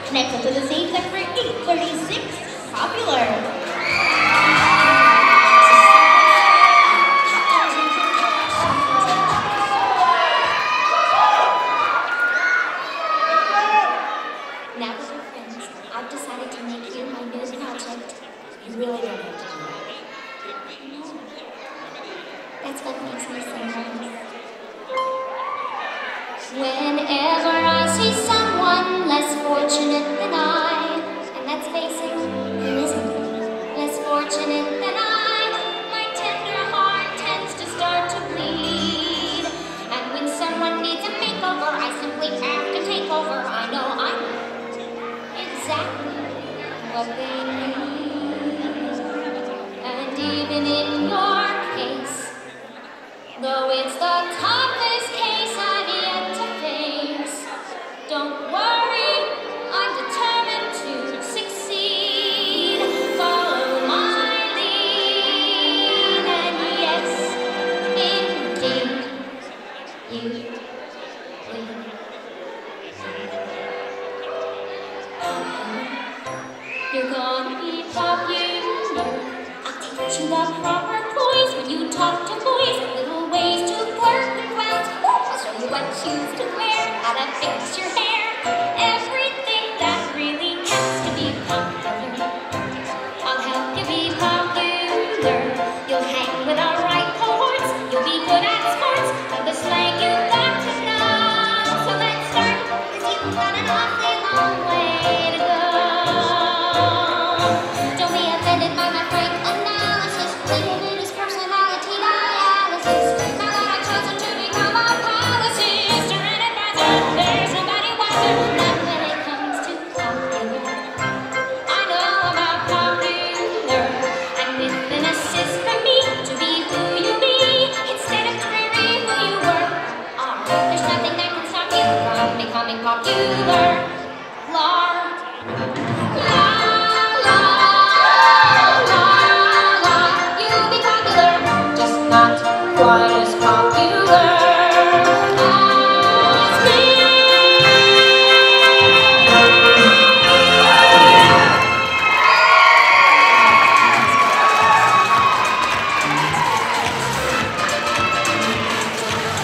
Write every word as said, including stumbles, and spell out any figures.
Next up to the stage, number eight thirty-six, Popular. Now that we're friends, I've decided to make you my new project. You really don't have to do that. No. That's what makes me so nervous. Whenever I see someone less fortunate than I, and that's basic, who isn't? Less fortunate than I, my tender heart tends to start to bleed. And when someone needs a makeover, I simply have to take over. I know I'm exactly what they need. And even in your case, though it's the toughest case I've yet to face, don't worry, I'm determined to succeed. Follow my lead, and yes, indeed, you will. You're gonna be popular. I'll teach you the proper poise when you talk to boys. Little ways to flirt with clowns. I'll show you what shoes to wear, how to fix your hair.